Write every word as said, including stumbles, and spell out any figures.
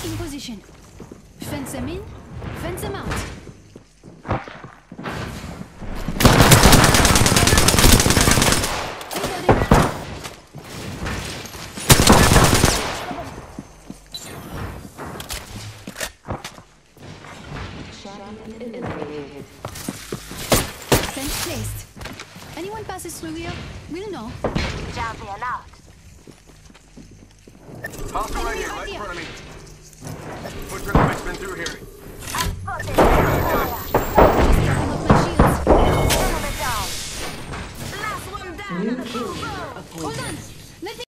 Taking position. Fence them in, fence them out. Fence placed. Anyone passes through here, we'll know. Jumping out. Hostile right here, right in front of me. Push your fixman through here. I'm spotted. Picking up my shields. Enemy down. Last one down. New kill leader Hold appointed. on!